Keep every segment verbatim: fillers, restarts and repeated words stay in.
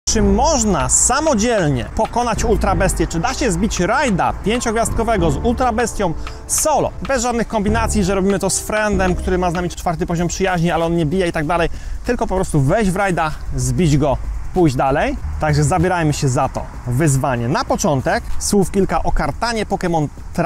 Czy można samodzielnie pokonać Ultra Bestię? Czy da się zbić rajda pięciogwiazdkowego z Ultra Bestią solo? Bez żadnych kombinacji, że robimy to z friendem, który ma z nami czwarty poziom przyjaźni, ale on nie bije i tak dalej. Tylko po prostu wejść w rajda, zbić go, pójść dalej. Także zabierajmy się za to wyzwanie. Na początek słów kilka o kartanie Pokémon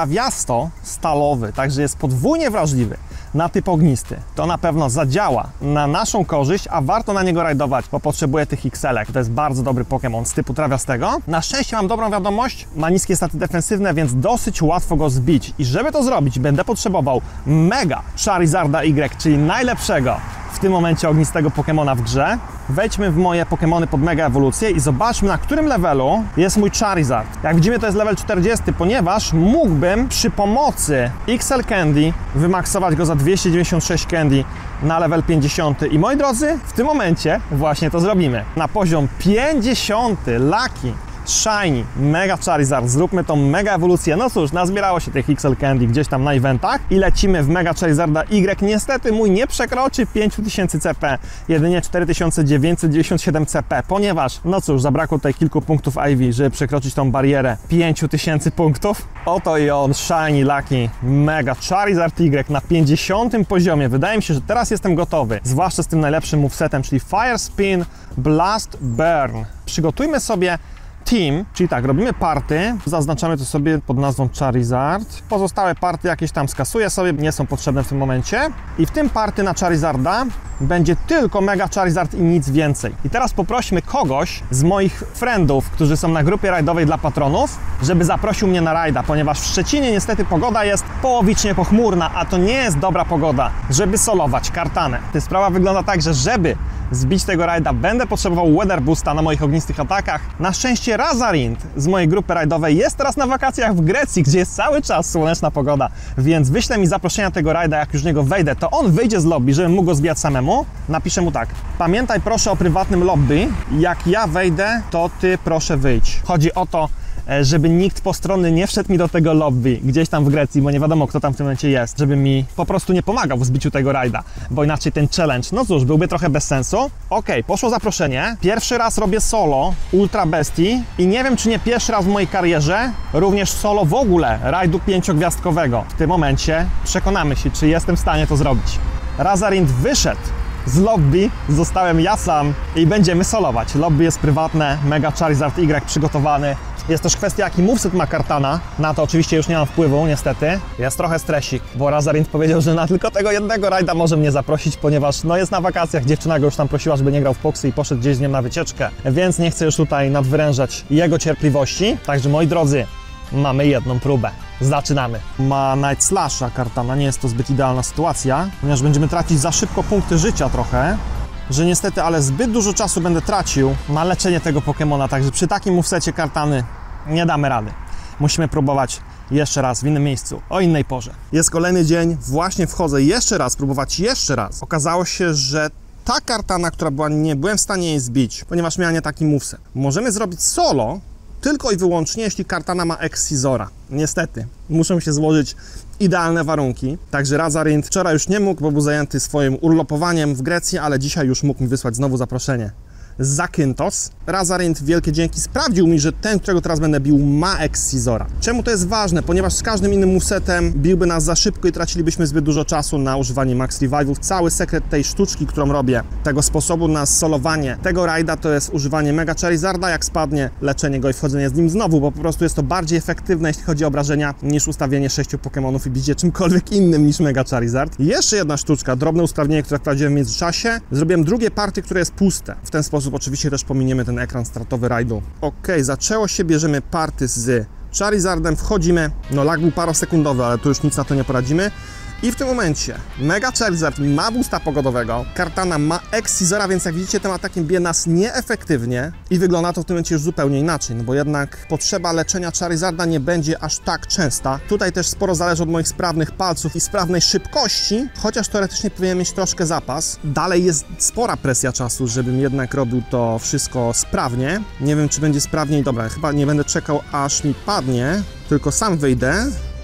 trawiasto-stalowy, także jest podwójnie wrażliwy na typ ognisty. To na pewno zadziała na naszą korzyść, a warto na niego rajdować, bo potrzebuje tych ikselek. To jest bardzo dobry Pokémon z typu trawiastego. Na szczęście mam dobrą wiadomość, ma niskie staty defensywne, więc dosyć łatwo go zbić. I żeby to zrobić, będę potrzebował Mega Charizarda Y, czyli najlepszego w tym momencie ognistego Pokemona w grze. Wejdźmy w moje Pokemony pod Mega Ewolucję i zobaczmy, na którym levelu jest mój Charizard. Jak widzimy, to jest level czterdziesty, ponieważ mógłbym przy pomocy X L Candy wymaksować go za dwieście dziewięćdziesiąt sześć Candy na level pięćdziesiąty. I moi drodzy, w tym momencie właśnie to zrobimy. Na poziom pięćdziesiąty Lucky Shiny Mega Charizard, zróbmy tą Mega Ewolucję. No cóż, nazbierało się tych X L Candy gdzieś tam na eventach i lecimy w Mega Charizarda Y. Niestety mój nie przekroczy pięć tysięcy C P, jedynie cztery tysiące dziewięćset dziewięćdziesiąt siedem C P, ponieważ, no cóż, zabrakło tutaj kilku punktów I V, żeby przekroczyć tą barierę pięć tysięcy punktów. Oto i on, Shiny Lucky Mega Charizard Y na pięćdziesiątym poziomie. Wydaje mi się, że teraz jestem gotowy, zwłaszcza z tym najlepszym movesetem, czyli Fire Spin, Blast, Burn. Przygotujmy sobie team, czyli tak, robimy party, zaznaczamy to sobie pod nazwą Charizard. Pozostałe party jakieś tam skasuję sobie, nie są potrzebne w tym momencie. I w tym party na Charizarda będzie tylko Mega Charizard i nic więcej. I teraz poprośmy kogoś z moich friendów, którzy są na grupie rajdowej dla patronów, żeby zaprosił mnie na rajda, ponieważ w Szczecinie niestety pogoda jest połowicznie pochmurna, a to nie jest dobra pogoda, żeby solować kartanę. Sprawa wygląda tak, że żeby zbić tego rajda, będę potrzebował Weather Boosta na moich ognistych atakach. Na szczęście Razarind z mojej grupy rajdowej jest teraz na wakacjach w Grecji, gdzie jest cały czas słoneczna pogoda, więc wyślę mi zaproszenia tego rajda, jak już z niego wejdę, to on wyjdzie z lobby, żebym mógł go zbijać samemu. Napiszę mu tak: pamiętaj proszę o prywatnym lobby, jak ja wejdę, to ty proszę wyjdź. Chodzi o to, żeby nikt postronny nie wszedł mi do tego lobby gdzieś tam w Grecji, bo nie wiadomo, kto tam w tym momencie jest, żeby mi po prostu nie pomagał w zbiciu tego rajda, bo inaczej ten challenge, no cóż, byłby trochę bez sensu. Ok, poszło zaproszenie. Pierwszy raz robię solo Ultra Bestii i nie wiem, czy nie pierwszy raz w mojej karierze również solo w ogóle rajdu pięciogwiazdkowego. W tym momencie przekonamy się, czy jestem w stanie to zrobić. Razarind wyszedł z lobby, zostałem ja sam i będziemy solować. Lobby jest prywatne, Mega Charizard Y przygotowany. Jest też kwestia, jaki moveset ma Kartana. Na to oczywiście już nie mam wpływu, niestety. Jest trochę stresik, bo Razarind powiedział, że na tylko tego jednego rajda może mnie zaprosić, ponieważ no jest na wakacjach. Dziewczyna go już tam prosiła, żeby nie grał w poksy i poszedł gdzieś z nią na wycieczkę. Więc nie chcę już tutaj nadwyrężać jego cierpliwości. Także moi drodzy, mamy jedną próbę. Zaczynamy. Ma Night Slasha Kartana, nie jest to zbyt idealna sytuacja, ponieważ będziemy tracić za szybko punkty życia trochę. Że niestety, ale zbyt dużo czasu będę tracił na leczenie tego Pokemona, także przy takim movesecie Kartany nie damy rady. Musimy próbować jeszcze raz w innym miejscu, o innej porze. Jest kolejny dzień, właśnie wchodzę jeszcze raz, próbować jeszcze raz. Okazało się, że ta Kartana, która była, nie byłem w stanie jej zbić, ponieważ miała nie taki moveset. Możemy zrobić solo tylko i wyłącznie, jeśli Kartana ma Excisora. Niestety, muszą się złożyć idealne warunki. Także Razarind wczoraj już nie mógł, bo był zajęty swoim urlopowaniem w Grecji, ale dzisiaj już mógł mi wysłać znowu zaproszenie z Zakynthos. Razarind, wielkie dzięki, sprawdził mi, że ten, którego teraz będę bił, ma Excisora. Czemu to jest ważne? Ponieważ z każdym innym movesetem biłby nas za szybko i tracilibyśmy zbyt dużo czasu na używanie Max Revive'ów. Cały sekret tej sztuczki, którą robię, tego sposobu na solowanie tego rajda, to jest używanie Mega Charizarda. Jak spadnie, leczenie go i wchodzenie z nim znowu, bo po prostu jest to bardziej efektywne, jeśli chodzi o obrażenia, niż ustawienie sześciu Pokemonów i bicie czymkolwiek innym niż Mega Charizard. I jeszcze jedna sztuczka, drobne usprawnienie, które wprowadziłem w międzyczasie. Zrobiłem drugie party, które jest puste. W ten sposób oczywiście też pominiemy ten ekran startowy rajdu. Ok, zaczęło się, bierzemy party z Charizardem, wchodzimy, no lag był parosekundowy, ale tu już nic na to nie poradzimy. I w tym momencie Mega Charizard ma boosta pogodowego, Kartana ma Excisora, więc jak widzicie, tym atakiem bije nas nieefektywnie i wygląda to w tym momencie już zupełnie inaczej, no bo jednak potrzeba leczenia Charizarda nie będzie aż tak częsta. Tutaj też sporo zależy od moich sprawnych palców i sprawnej szybkości, chociaż teoretycznie powinien mieć troszkę zapas. Dalej jest spora presja czasu, żebym jednak robił to wszystko sprawnie. Nie wiem, czy będzie sprawniej. Dobra, chyba nie będę czekał, aż mi padnie, tylko sam wyjdę.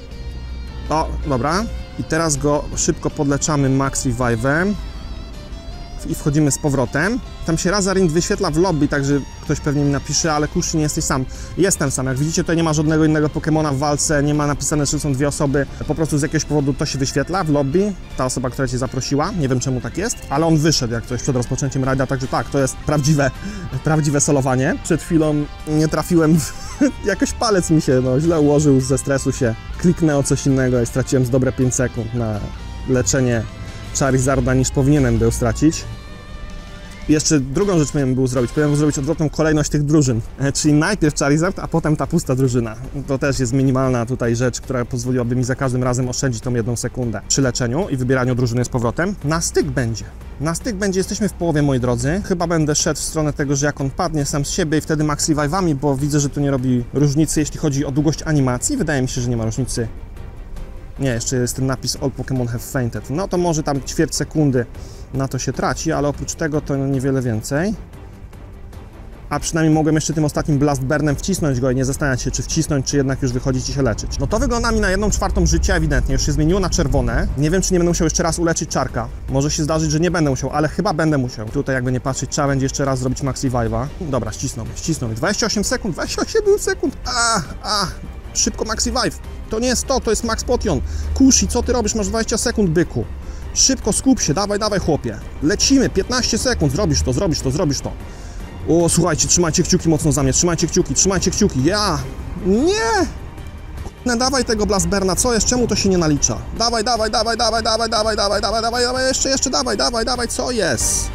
O, dobra. I teraz go szybko podleczamy Max Revive'em i wchodzimy z powrotem. Tam się Razarind wyświetla w lobby, także ktoś pewnie mi napisze, ale Kushi, nie jesteś sam. Jestem sam. Jak widzicie, tutaj nie ma żadnego innego Pokemona w walce, nie ma napisane, że są dwie osoby. Po prostu z jakiegoś powodu to się wyświetla w lobby, ta osoba, która cię zaprosiła. Nie wiem, czemu tak jest, ale on wyszedł jak coś przed rozpoczęciem rajda, także tak, to jest prawdziwe, prawdziwe solowanie. Przed chwilą nie trafiłem w... jakoś palec mi się no, źle ułożył, ze stresu się kliknęło coś innego i straciłem z dobre pięć sekund na leczenie Charizarda, niż powinienem był stracić. I jeszcze drugą rzecz powinienem był zrobić, powinienem zrobić odwrotną kolejność tych drużyn, czyli najpierw Charizard, a potem ta pusta drużyna. To też jest minimalna tutaj rzecz, która pozwoliłaby mi za każdym razem oszczędzić tą jedną sekundę przy leczeniu i wybieraniu drużyny z powrotem. Na styk będzie. Na styk będzie, jesteśmy w połowie, moi drodzy. Chyba będę szedł w stronę tego, że jak on padnie sam z siebie i wtedy max revive'ami, bo widzę, że tu nie robi różnicy, jeśli chodzi o długość animacji. Wydaje mi się, że nie ma różnicy. Nie, jeszcze jest ten napis All Pokémon have fainted. No to może tam ćwierć sekundy na to się traci, ale oprócz tego to niewiele więcej. A przynajmniej mogłem jeszcze tym ostatnim Blast Burnem wcisnąć go i nie zastanawiać się, czy wcisnąć, czy jednak już wychodzić i się leczyć. No to wygląda mi na jedną czwartą życia ewidentnie, już się zmieniło na czerwone. Nie wiem, czy nie będę musiał jeszcze raz uleczyć Czarka. Może się zdarzyć, że nie będę musiał, ale chyba będę musiał. Tutaj jakby nie patrzeć, trzeba będzie jeszcze raz zrobić Max Revive'a. Dobra, ścisnął mnie, ścisnął mnie. dwadzieścia osiem sekund, dwadzieścia osiem sekund. A, a, szybko Max Revive. To nie jest to, to jest Max Potion. Kushi, co ty robisz? Masz dwadzieścia sekund, byku. Szybko, skup się, dawaj, dawaj, chłopie. Lecimy, piętnaście sekund, zrobisz to, zrobisz to, zrobisz to. O, słuchajcie, trzymajcie kciuki mocno za mnie, trzymajcie kciuki, trzymajcie kciuki, ja! Nie! No, dawaj tego Blast Burna, co jest, czemu to się nie nalicza? Dawaj, dawaj, dawaj, dawaj, dawaj, dawaj, dawaj, dawaj, dawaj, dawaj, jeszcze, jeszcze, dawaj, dawaj, dawaj, co jest?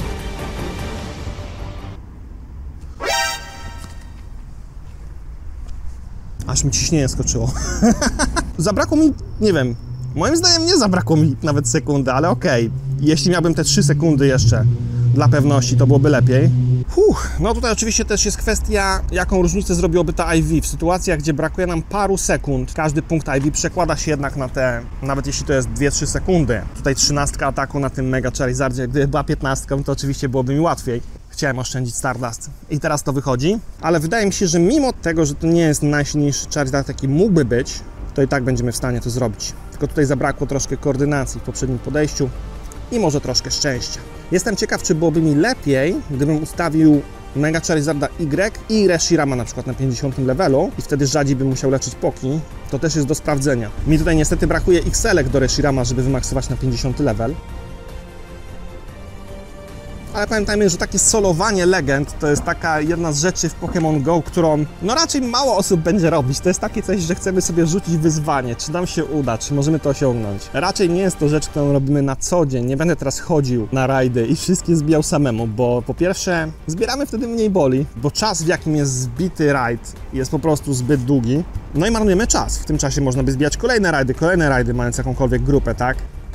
Aż mi ciśnienie skoczyło. Zabrakło mi, nie wiem, moim zdaniem nie zabrakło mi nawet sekundy, ale okej. Okay. Jeśli miałbym te trzy sekundy jeszcze dla pewności, to byłoby lepiej. Uff, no tutaj oczywiście też jest kwestia, jaką różnicę zrobiłoby ta I V. W sytuacjach, gdzie brakuje nam paru sekund, każdy punkt I V przekłada się jednak na te, nawet jeśli to jest dwie trzy sekundy. Tutaj trzynastka ataku na tym Mega Charizardzie, gdyby była piętnastką, to oczywiście byłoby mi łatwiej. Chciałem oszczędzić Stardust i teraz to wychodzi, ale wydaje mi się, że mimo tego, że to nie jest najsilniejszy Charizard, jaki mógłby być, to i tak będziemy w stanie to zrobić. Tylko tutaj zabrakło troszkę koordynacji w poprzednim podejściu i może troszkę szczęścia. Jestem ciekaw, czy byłoby mi lepiej, gdybym ustawił Mega Charizarda Y i Reshirama na przykład na pięćdziesiątym levelu i wtedy rzadziej bym musiał leczyć Poki. To też jest do sprawdzenia. Mi tutaj niestety brakuje X L-ek do Reshirama, żeby wymaksować na pięćdziesiąty level. Ale pamiętajmy, że takie solowanie legend to jest taka jedna z rzeczy w Pokémon Go, którą no raczej mało osób będzie robić. To jest takie coś, że chcemy sobie rzucić wyzwanie, czy nam się uda, czy możemy to osiągnąć. Raczej nie jest to rzecz, którą robimy na co dzień. Nie będę teraz chodził na rajdy i wszystkie zbijał samemu, bo po pierwsze zbieramy wtedy mniej boli, bo czas, w jakim jest zbity rajd, jest po prostu zbyt długi. No i marnujemy czas. W tym czasie można by zbijać kolejne rajdy, kolejne rajdy, mając jakąkolwiek grupę, tak?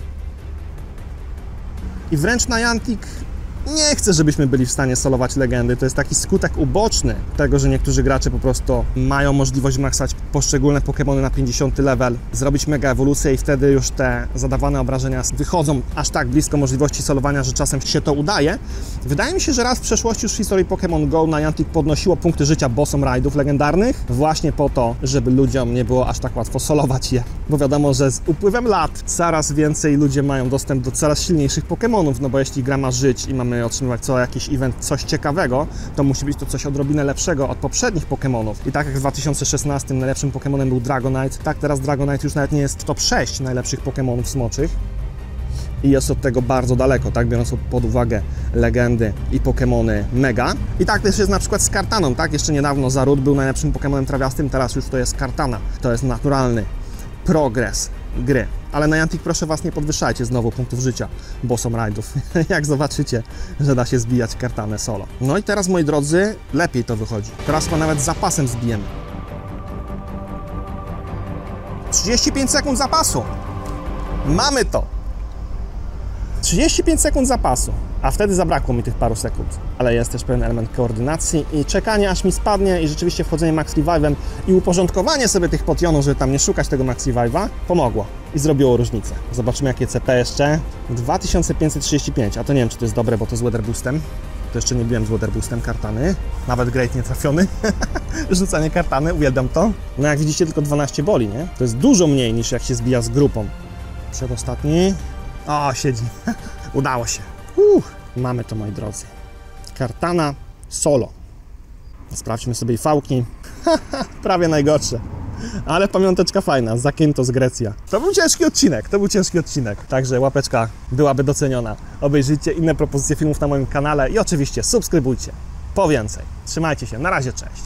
I wręcz na Niantic nie chcę, żebyśmy byli w stanie solować legendy. To jest taki skutek uboczny tego, że niektórzy gracze po prostu mają możliwość maksać poszczególne Pokémony na pięćdziesiąty level, zrobić mega ewolucję i wtedy już te zadawane obrażenia wychodzą aż tak blisko możliwości solowania, że czasem się to udaje. Wydaje mi się, że raz w przeszłości już w historii Pokémon Go na Niantic podnosiło punkty życia bossom raidów legendarnych właśnie po to, żeby ludziom nie było aż tak łatwo solować je. Bo wiadomo, że z upływem lat coraz więcej ludzie mają dostęp do coraz silniejszych Pokémonów, no bo jeśli gra ma żyć i mamy otrzymywać co jakiś event coś ciekawego, to musi być to coś odrobinę lepszego od poprzednich Pokémonów. I tak jak w dwa tysiące szesnastym najlepszym Pokémonem był Dragonite, tak teraz Dragonite już nawet nie jest w top sześć najlepszych Pokémonów smoczych. I jest od tego bardzo daleko, tak, biorąc pod uwagę legendy i Pokémony Mega. I tak też jest na przykład z Kartaną, tak, jeszcze niedawno Zarud był najlepszym Pokémonem trawiastym, teraz już to jest Kartana. To jest naturalny progres gry. Ale na Niantic proszę Was, nie podwyższajcie znowu punktów życia bossom raidów, jak zobaczycie, że da się zbijać Kartanę solo. No i teraz, moi drodzy, lepiej to wychodzi. Teraz chyba nawet z zapasem zbijemy. trzydzieści pięć sekund zapasu. Mamy to. trzydzieści pięć sekund zapasu, a wtedy zabrakło mi tych paru sekund. Ale jest też pewien element koordynacji i czekanie, aż mi spadnie i rzeczywiście wchodzenie Max Revive'em i uporządkowanie sobie tych potionów, żeby tam nie szukać tego Max Revive'a, pomogło i zrobiło różnicę. Zobaczymy, jakie C P jeszcze. dwa tysiące pięćset trzydzieści pięć, a to nie wiem, czy to jest dobre, bo to z Weather Boostem. To jeszcze nie byłem z Weather Boostem Kartany. Nawet Great nie trafiony. Rzucanie Kartany, uwielbiam to. No jak widzicie, tylko dwanaście boli, nie? To jest dużo mniej, niż jak się zbija z grupą. Przedostatni. O, siedzi. Udało się. Uff, mamy to, moi drodzy. Kartana solo. Sprawdźmy sobie i fałki. Prawie najgorsze. Ale pamiąteczka fajna, Zakynthos Grecja. To był ciężki odcinek, to był ciężki odcinek. Także łapeczka byłaby doceniona. Obejrzyjcie inne propozycje filmów na moim kanale i oczywiście subskrybujcie. Po więcej. Trzymajcie się, na razie, cześć.